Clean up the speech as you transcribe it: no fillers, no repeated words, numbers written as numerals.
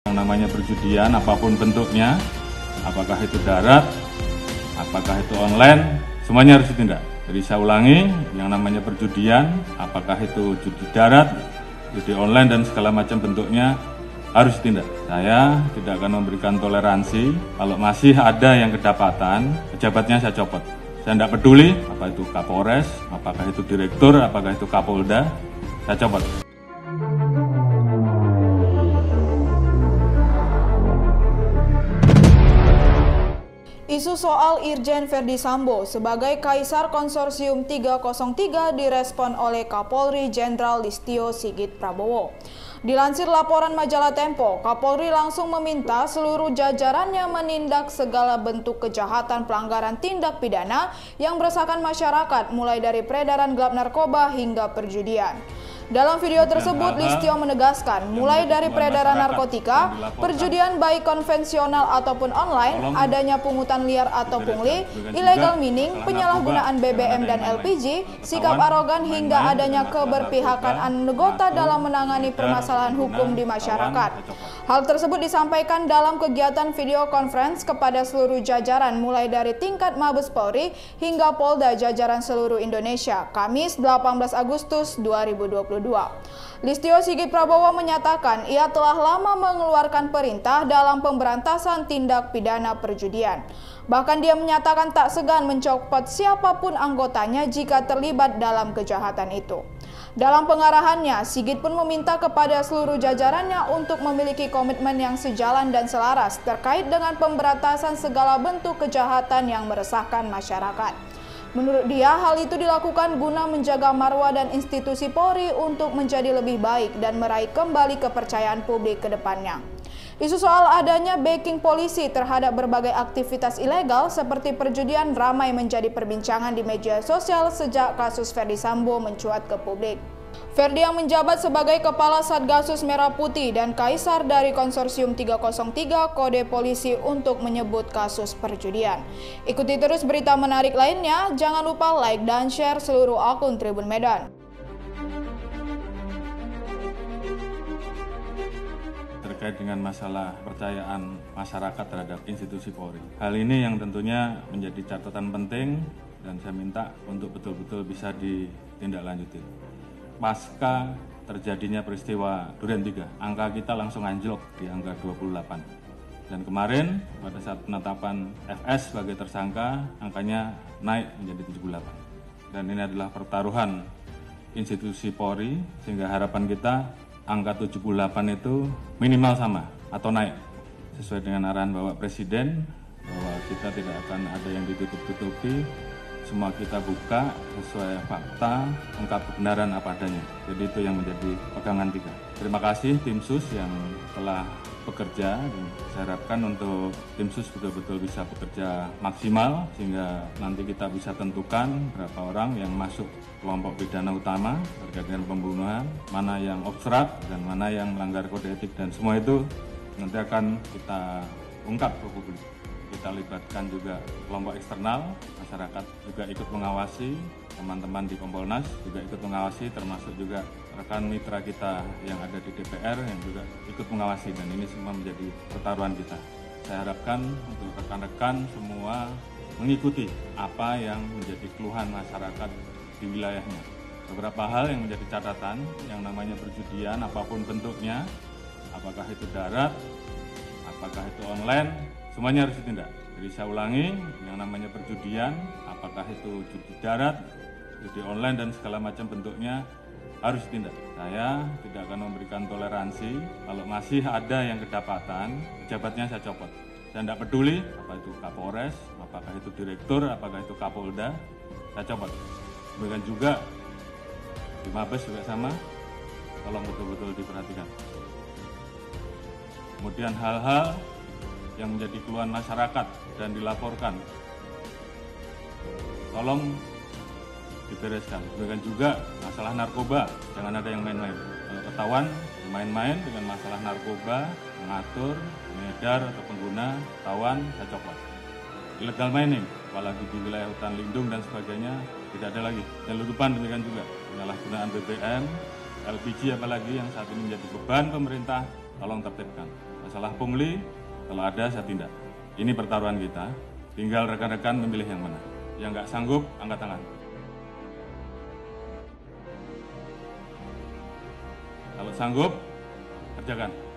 Yang namanya perjudian, apapun bentuknya, apakah itu darat, apakah itu online, semuanya harus ditindak. Jadi saya ulangi, yang namanya perjudian, apakah itu judi darat, judi online dan segala macam bentuknya harus ditindak. Saya tidak akan memberikan toleransi. Kalau masih ada yang kedapatan, pejabatnya saya copot. Saya tidak peduli, apa itu Kapolres, apakah itu Direktur, apakah itu Kapolda, saya copot. Isu soal Irjen Verdi Sambo sebagai Kaisar Konsorsium 303 direspon oleh Kapolri Jenderal Listio Sigit Prabowo. Dilansir laporan majalah Tempo, Kapolri langsung meminta seluruh jajarannya menindak segala bentuk kejahatan pelanggaran tindak pidana yang meresahkan masyarakat, mulai dari peredaran gelap narkoba hingga perjudian. Dalam video tersebut, Listio menegaskan, mulai dari peredaran narkotika, perjudian baik konvensional ataupun online, adanya pungutan liar atau pungli, illegal mining, penyalahgunaan BBM dan LPG, sikap arogan hingga adanya keberpihakan anggota dalam menangani permasalahan hukum di masyarakat. Hal tersebut disampaikan dalam kegiatan video conference kepada seluruh jajaran mulai dari tingkat Mabes Polri hingga Polda jajaran seluruh Indonesia, Kamis 18 Agustus 2022. Listio Sigit Prabowo menyatakan ia telah lama mengeluarkan perintah dalam pemberantasan tindak pidana perjudian. Bahkan dia menyatakan tak segan mencopot siapapun anggotanya jika terlibat dalam kejahatan itu. Dalam pengarahannya, Sigit pun meminta kepada seluruh jajarannya untuk memiliki komitmen yang sejalan dan selaras terkait dengan pemberantasan segala bentuk kejahatan yang meresahkan masyarakat. Menurut dia, hal itu dilakukan guna menjaga marwah dan institusi Polri untuk menjadi lebih baik dan meraih kembali kepercayaan publik ke depannya. Isu soal adanya backing polisi terhadap berbagai aktivitas ilegal seperti perjudian ramai menjadi perbincangan di media sosial sejak kasus Verdi Sambo mencuat ke publik. Verdi yang menjabat sebagai Kepala Satgasus Merah Putih dan Kaisar dari Konsorsium 303 kode polisi untuk menyebut kasus perjudian. Ikuti terus berita menarik lainnya, jangan lupa like dan share seluruh akun Tribun Medan. Terkait dengan masalah kepercayaan masyarakat terhadap institusi Polri. Hal ini yang tentunya menjadi catatan penting dan saya minta untuk betul-betul bisa ditindaklanjuti. Pasca terjadinya peristiwa Duren 3, angka kita langsung anjlok di angka 28. Dan kemarin pada saat penetapan FS sebagai tersangka, angkanya naik menjadi 78. Dan ini adalah pertaruhan institusi Polri, sehingga harapan kita angka 78 itu minimal sama atau naik. Sesuai dengan arahan Bapak Presiden, bahwa kita tidak akan ada yang ditutup-tutupi, semua kita buka sesuai fakta, ungkap kebenaran apa adanya. Jadi itu yang menjadi pegangan kita. Terima kasih tim sus yang telah bekerja, dan saya harapkan untuk tim sus betul-betul bisa bekerja maksimal sehingga nanti kita bisa tentukan berapa orang yang masuk kelompok pidana utama terkait dengan pembunuhan, mana yang obstrak dan mana yang melanggar kode etik, dan semua itu nanti akan kita ungkap ke publik. Kita libatkan juga kelompok eksternal, masyarakat juga ikut mengawasi, teman-teman di Kompolnas juga ikut mengawasi, termasuk juga rekan mitra kita yang ada di DPR yang juga ikut mengawasi, dan ini semua menjadi pertaruhan kita. Saya harapkan untuk rekan-rekan semua mengikuti apa yang menjadi keluhan masyarakat di wilayahnya. Beberapa hal yang menjadi catatan, yang namanya perjudian apapun bentuknya, apakah itu darat, apakah itu online, semuanya harus ditindak. Jadi saya ulangi, yang namanya perjudian, apakah itu judi darat, judi online dan segala macam bentuknya harus ditindak. Saya tidak akan memberikan toleransi. Kalau masih ada yang kedapatan, pejabatnya saya copot. Saya tidak peduli, apa itu Kapolres, apakah itu Direktur, apakah itu Kapolda, saya copot. Demikian juga di Mabes juga sama, tolong betul-betul diperhatikan. Kemudian hal-hal yang menjadi keluhan masyarakat dan dilaporkan, tolong dibereskan. Demikian juga masalah narkoba, jangan ada yang main-main. Kalau ketahuan main-main dengan masalah narkoba, mengatur, mengedar atau pengguna, ketahuan, saya copot. Illegal mining, apalagi di wilayah hutan lindung dan sebagainya, tidak ada lagi. Penyeludupan demikian juga, penyalahgunaan BBM, LPG apalagi yang saat ini menjadi beban pemerintah, tolong tertibkan. Masalah pungli, kalau ada saya tindak. Ini pertaruhan kita, tinggal rekan-rekan memilih yang mana. Yang nggak sanggup, angkat tangan. Kalau sanggup, kerjakan.